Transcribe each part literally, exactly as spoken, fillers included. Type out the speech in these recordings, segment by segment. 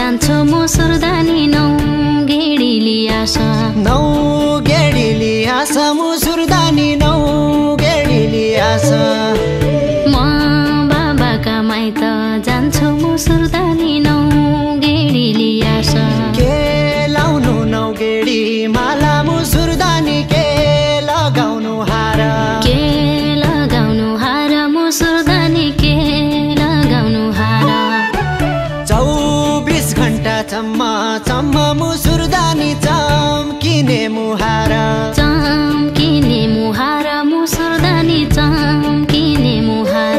जान्छु म सुरदानी नौ गेडीली आशा नौ गेडीली आशा म सुरदानी नौ गेडीली आशा म बाबाका माइत जान्छु म सुरदानी नौ गेडीली आशा के लाउनु नौ गेडी माला म सुरदानी के लगाउनु हार के लगाउनु हार म सुरदानी के लगाउनु हार चौबीस घण्टा चम्म चम्म म सुरदानी चम्किने मुहार चम्किने मुहार म सुरदानी चम्किने मुहार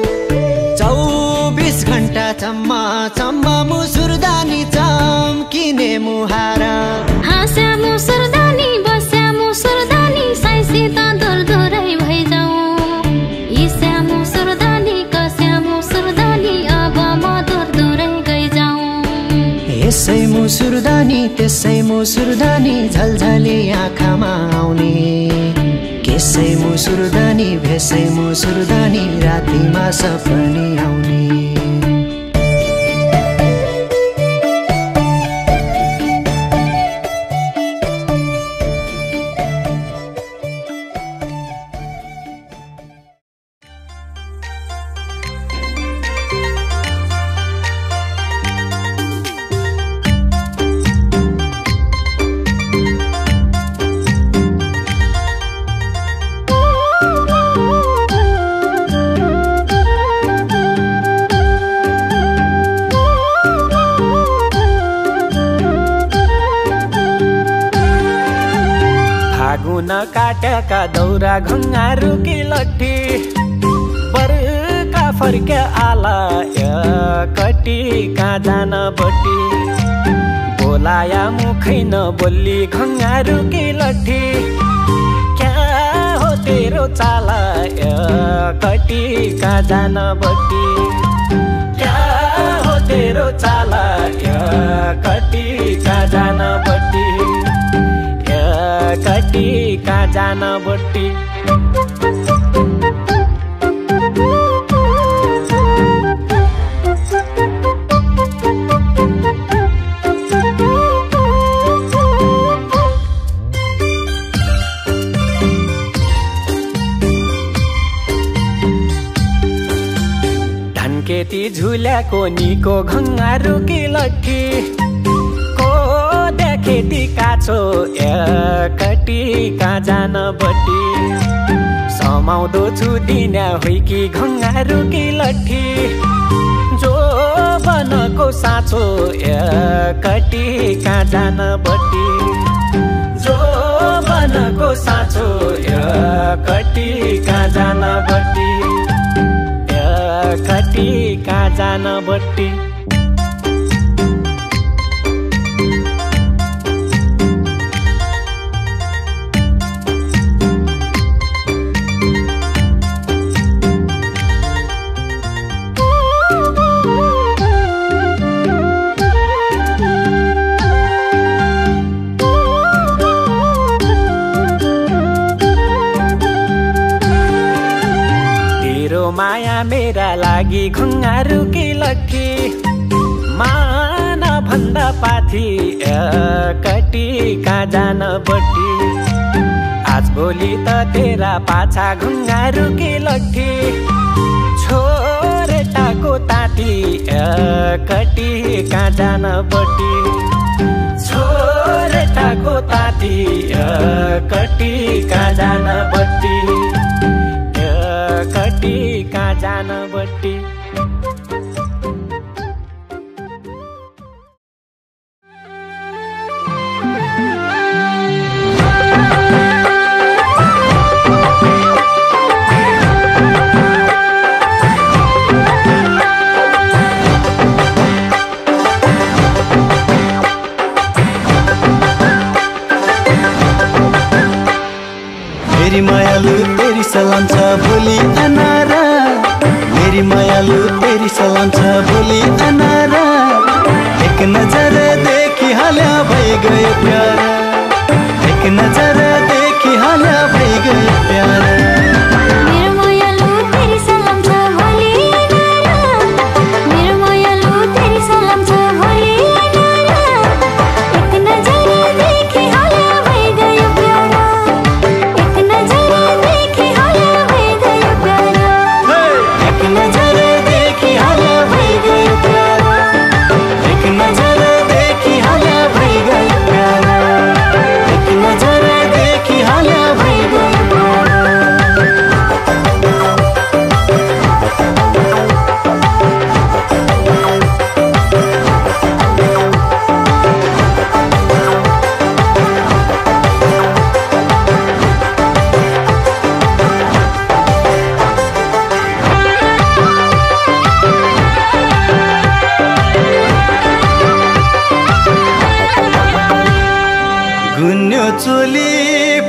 चौबीस घण्टा चम्म चम्म म सुरदानी चम्किने मुहार हाँस्या म सुरदानी बस्या म सुरदानी साइसित दुरदुरै भइजाउँ इस्या म सुरदानी कस्या म सुरदानी अब म दुरदुरै गइजाउँ यसै म सुरदानी त्यसै म सुरदानी झलझली आँखामा आउने केसै म सुरदानी भेसै म सुरदानी रातिमा सपनी आउने काट्याका दौरा घङ्गारू कि लट्ठी बर्का फर्क्या आला कटी कहाँ जान बटी बोलाया मुखै न बोली घङ्गारू कि लट्ठी क्या हो तेरो चाला कटी कहाँ जान बटी क्या हो तेरो चाला कटी कहाँ जान बटी कटी कहाँ जान बटी धनकेती झुल्याको निको घङ्गारू कि लट्ठी खेती काछो कटी कहाँ जान बटी समाउँदो छु दिन्या होइ कि घङ्गारू कि लट्ठी जो बनको साँचो कटी कहाँ जान बटी जो बनको साँचो कटी कहाँ जान बटी कटी कहाँ जान बटी माया मेरा लागि घङ्गारू कि लट्ठी मान भन्दा पाथी कटी कहाँ जान बटी आज भोलि त तेरा पाछा घङ्गारू कि लट्ठी छोरेटाको ताती कटी कहाँ जान बटी छोरेटाको ताती कटी कहाँ जान बटी कटी कहाँ जान बटी मेरी मायालु तेरी सलाम छ भोलि अनारा मेरी मायालु तेरी सलाम छ भोलि अनारा एक नजर देखी हाल्या भई गयो प्यारा एक नजर देखी हाल्या भई गयो प्यारा मेरो मायालु तेरी सलाम छ भोलि अनारा मेरो मायालु तेरी सलाम छ भोलि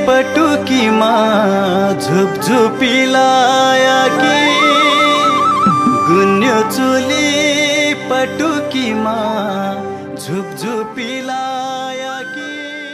पटुकीमा झुपझुपिलाया कि गुन्यो चुली पटुकीमा झुपझुपिलाया कि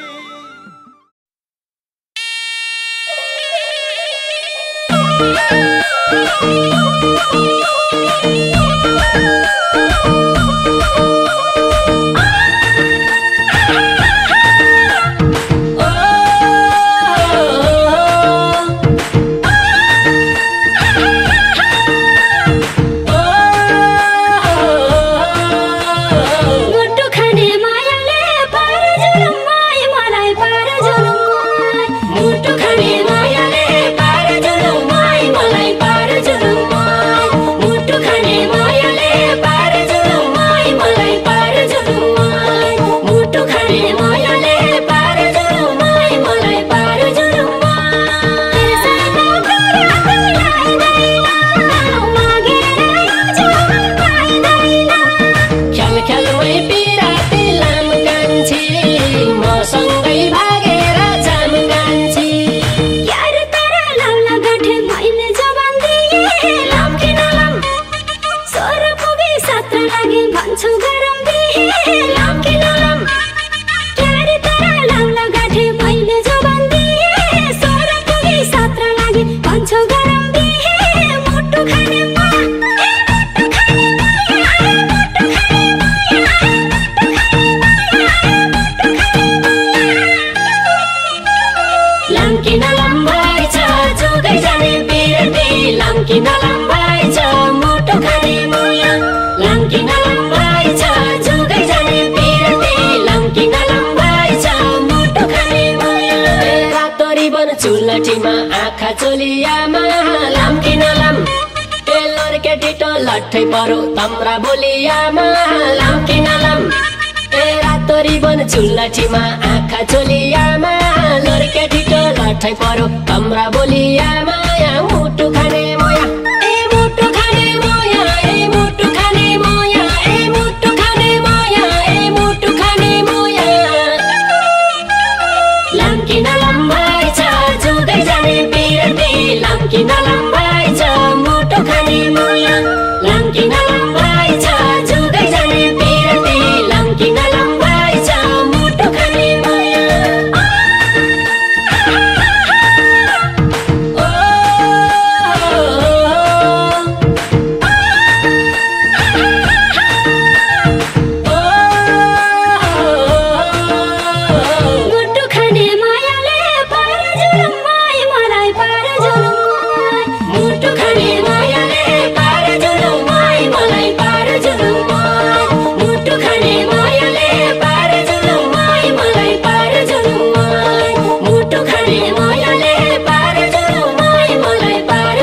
चुलटीमा आँखा चोलियामा लाम्किन लाम टेलर केटिटो लट्ठै परो तम्रा बोलियामा लाम्किन लाम ए रातो रिबन चुलटीमा आँखा चोलियामा लोर केटिटो लट्ठै परो तम्रा बोलियामा मुटु खाने मोया ए मुटु खाने मोया ए मुटु खाने मोया ए मुटु खाने मोया ए मुटु खाने मोया लाम्किन लम्बाइ छ जुदै जाने बिरती लाम्किन लम्बाइ छ मुटु खाने मोया लाम्किन लम्बाइ छ जुदै जाने बिरती लाम्किन लम्बाइ छ मुटु खाने मोया ओ मुटु खाने मायाले पार जुलुम्माइ मलाई पार जुलुम्माइ मुटु खाने मायाले पार जुलुम्माइ मलाई पार जुलुम्माइ मुटु खाने मायाले पार जुलुम्माइ मलाई पार जुलुम्माइ मुटु खाने मायाले पार जुलुम्माइ मलाई पार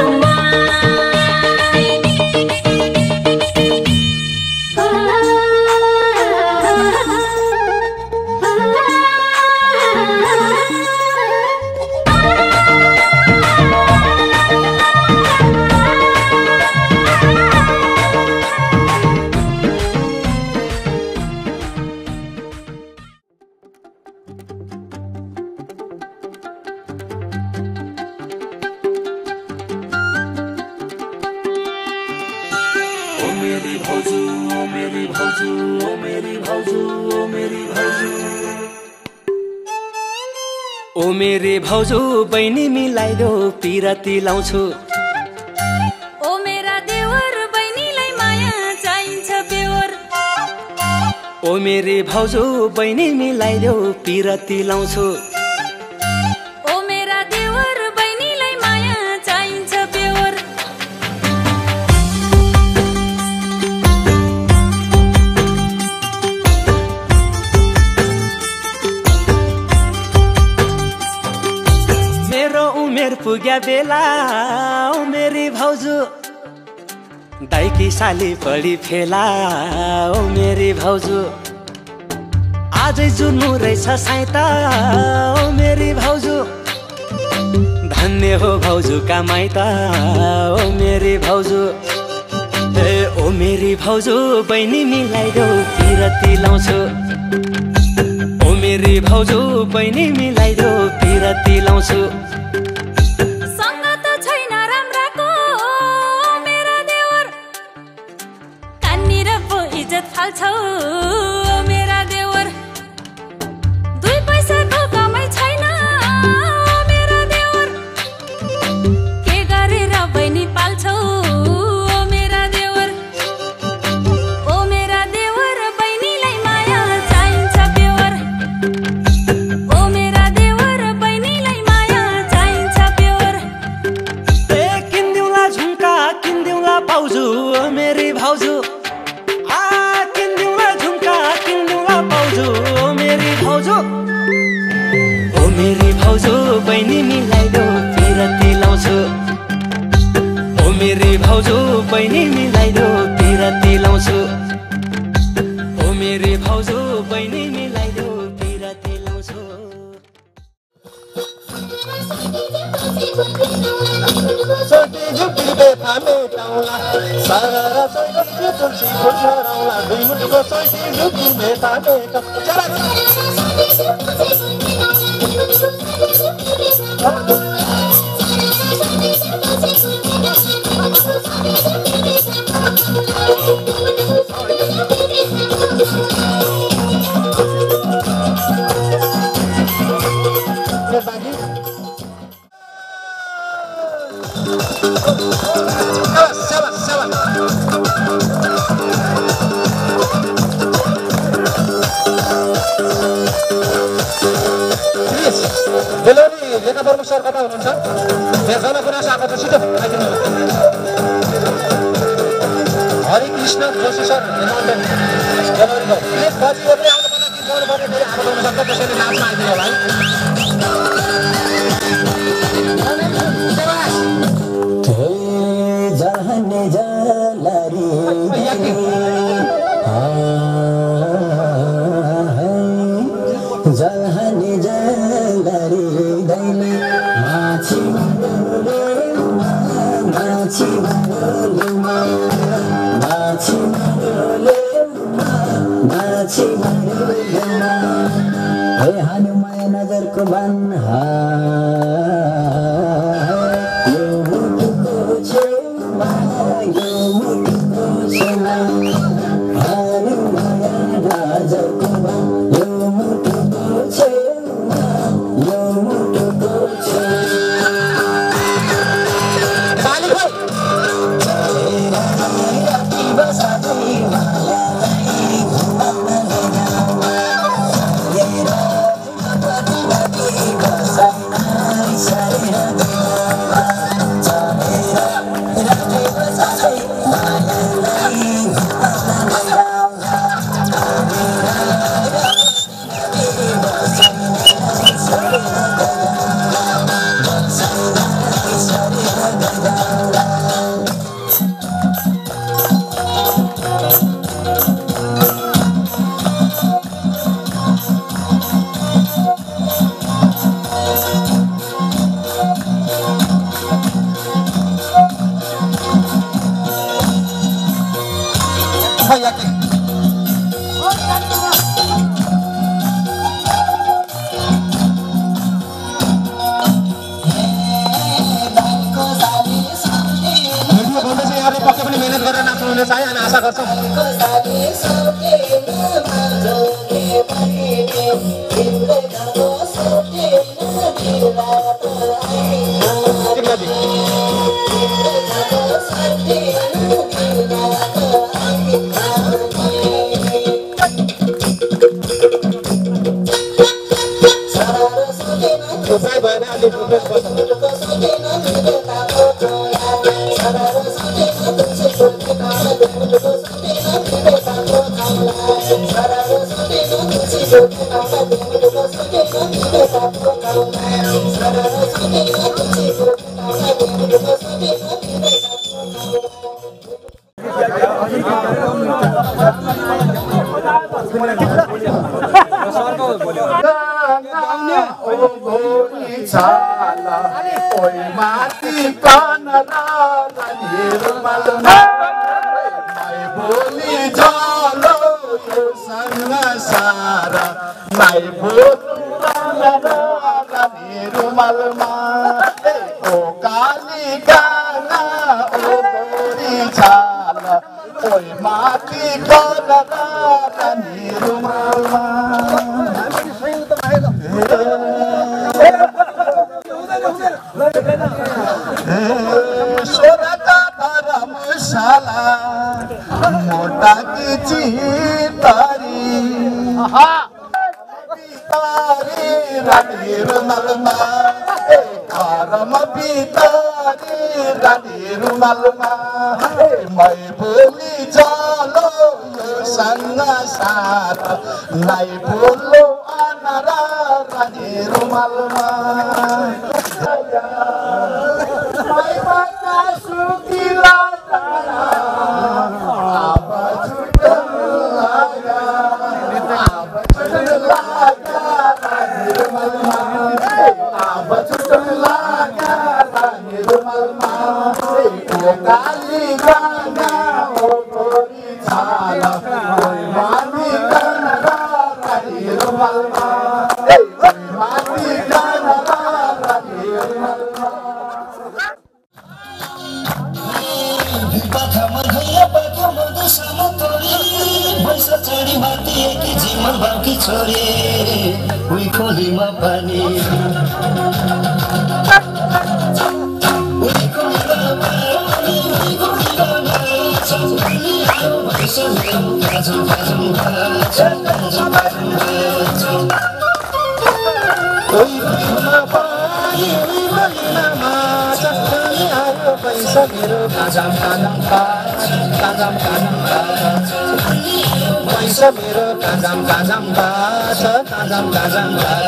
ओ मेरी भाउजू बहिनी मिलाइदेऊ पिरती लाउँछु ओ मेरा देवर बहिनीलाई माया चाहिन्छ बेवर ओ मेरी भाउजू बहिनी मिलाइदेऊ पिरती लाउँछु ओ मेरा देवर बहिनीलाई माया चाहिन्छ बेवर उमेर पुग्या बेला ओ मेरी भाउजू दाइकी साली पढी फेला ओ मेरी भाउजू आजै जुर्नु रहेछ साइता ओ मेरी भाउजू धन्य हो भाउजू का माइता ओ मेरी भाउजू ए ओ मेरी भाउजू बहिनी मिलाइदेऊ पिरती लाउँछु ओ मेरी भाउजू बहिनी मिलाइदेऊ पिरती लाउँछु सङ्गत छैन राम्राको मेरा देवर कान्नी र पो इज्जत फाल्छौ मेरा देवर दुई पैसाको कमाइ छैन मेरा देवर के गरेर बहिनी पाल्छौ मेरा देवर ओ मेरा देवर बहिनीलाई माया चाहिन्छ बेवर ओ मेरा देवर बहिनीलाई माया चाहिन्छ बेवर ए किन्दिउँला झुम्का किन्दिउँला पाउजू ओ मेरी भाउजू आ किन्दिउँला झुम्का किन्दिउँला पाउजू ओ मेरी भाउजू ओ मेरी भाउजू बहिनी मिलाइदेऊ पिरती लाउँछु ओ मेरी भाउजू बहिनी मिलाइदेऊ पिरती लाउँछु ओ मेरी भाउजू बहिनी मिलाइदेऊ पिरती लाउँछु सोटी झुकी बेथा मेटाउला सारा सोटी तुलसी फुल झराउला दुई मुठको सोटी झुकी बेथा मेटाउला बेलोरी लेखा प्रमुख सर कता हुनुहुन्छ यहाँ गुनासो आएको छ छिटो आइदिनु हरि कृष्ण जोशी सर बेलोरीको प्लिज पछि पनि आउनुपर्छ गीत गाउनुपर्ने फेरि आएको हुन सक्छ त्यसैले नाचमा आइदिनु होला है जहने जलारी जहने जलारी दैले माछी माछी माछी माछी हे हानु माया नजरको बान यो मुटुको छेउमा यो मुटुको छेउमा हानु माया नजरको बान यो मुटुको छेउमा यो मुटुको छेउमा ताली भाइ आशा गर्छौँ भएन अलि रिक्वेस्ट नाइ बोलुरा रानी रुमालमा ओ काली गाना ओ गोरी छाल ओइ माथि गलगा रानी रुमालमा सोरका धर्मशाला मोटा की चितारी पितारी रानी रुमालमा घरमा पितारी रानी रुमालमा मै बोली चलो यो सँग साथ नाइ बोलो अनारा रानी रुमालमा मै बना सुकिला अब छुटन लागा अब छुटन लागा रानी रुमालमा अब छुटन लागा रानी रुमालमा ओ काली गाना ओ गोरी छाला ओइ माथि गाना रानी रुमालमा ओइ माथि गाना रानी रुमालमा पाखामा धैया पाको मधु सानो तोरी पैसा चढी माथि एकी जीवन बाँकी छोरे उही खोलीमा पानी उही खोलीमा पानी उही खोलीमा पानी पैसा मेरो काजु काजु काजु काजु काजु उही खोलीमा पानी उही खोलीमा माछा खाने आयो पैसा मेरो काजम काजम काजम काजम काजम पैसा मेरो काजम काजम काजम काजम काजम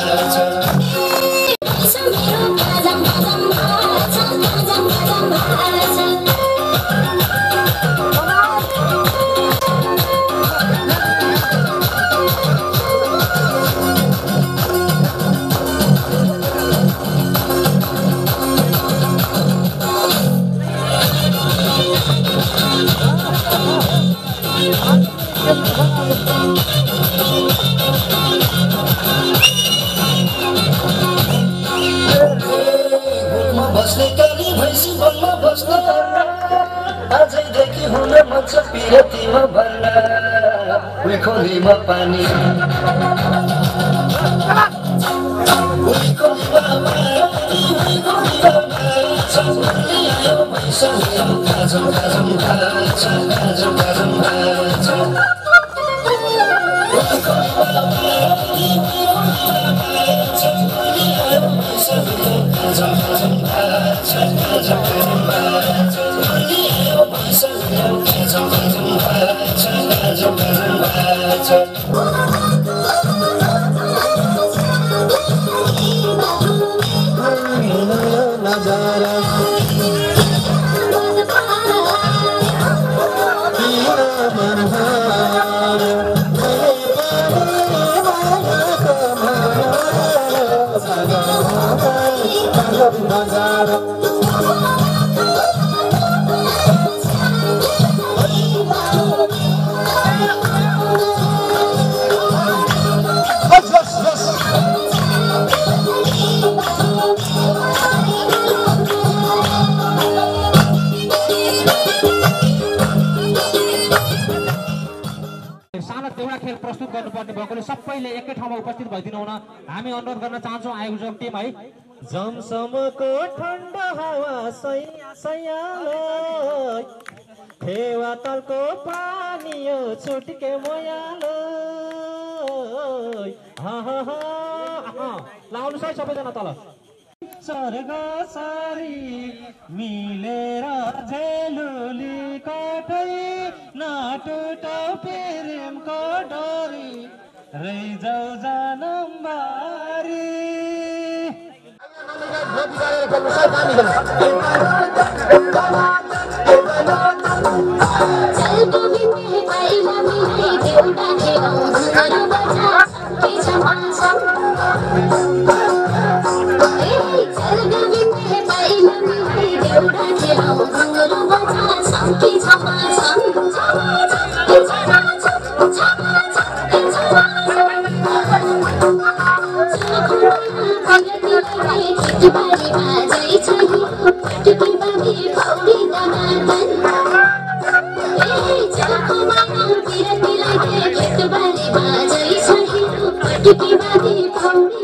बस्ने काली भैँसी बनमा बस्ने आजैदेखि हुन मन छ पिरतीमा भन्न उही खोलीमा पानी उही खोलीमा पानी उही खोलीमा पानी आयो पैसा मेरो काजम काजम काजम काजम काजम काजम उही खोलीमा पानी उही खोलीमा पानी आयो पैसा मेरो काजम काजम प्रस्तुत गर्नुपर्ने भएकोले सबैले एकै ठाउँमा उपस्थित भइदिनु हुन हामी अनुरोध गर्न चाहन्छौँ आयोजक टिम है। जमसमको ठण्डा हावा सैया सैयालो फेवा तलको पानी यो छुटके मोयालो हा हा हा लाउनु है सबैजना तल स्वर्ग सारी मिलेर झेलुली कठै नाटुटौ प्रेमको डोरी रैजाउ जानमबारी Thank you. पटुकी बाजे छैन पटुकी बाबी पौडी दमादन ए चलको माया बिरती लागे पटुकी बाजे छैन पटुकी बाबी पौडी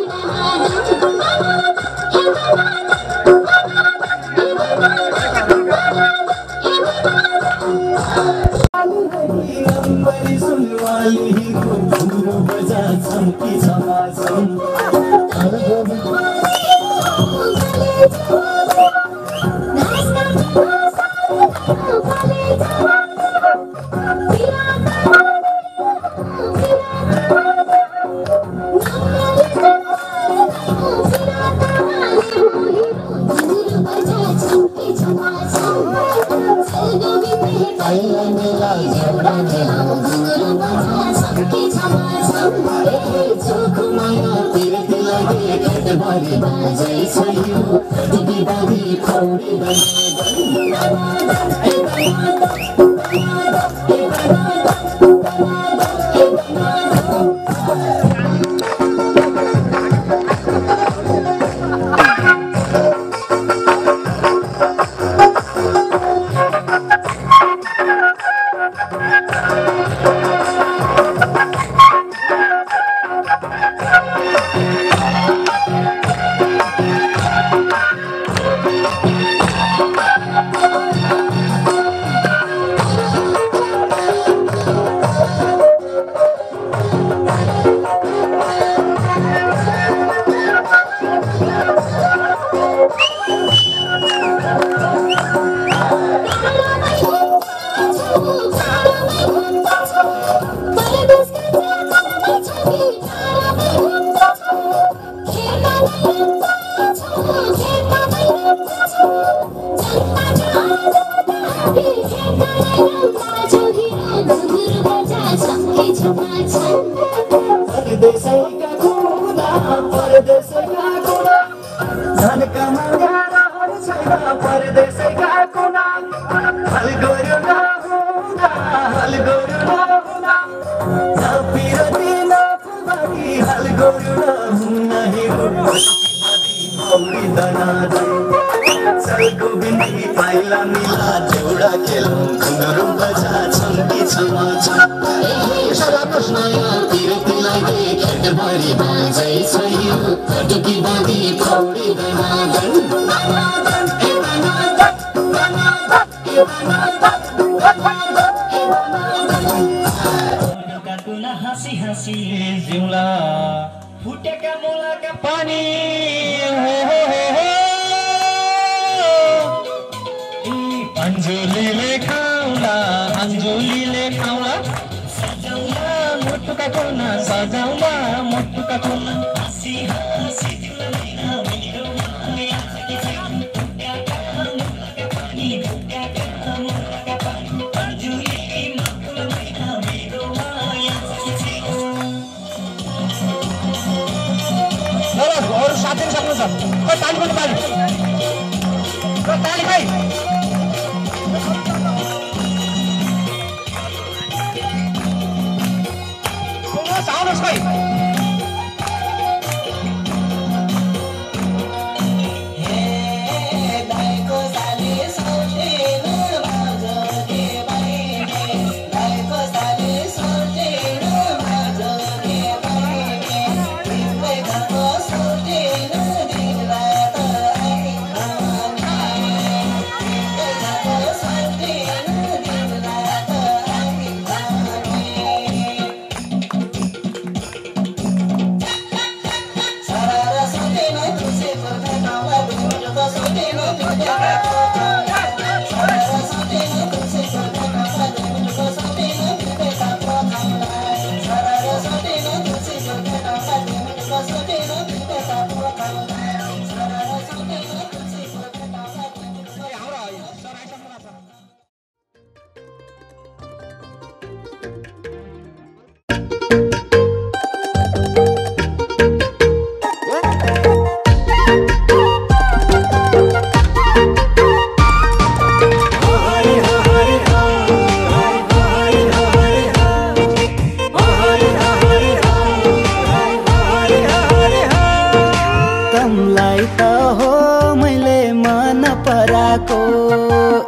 को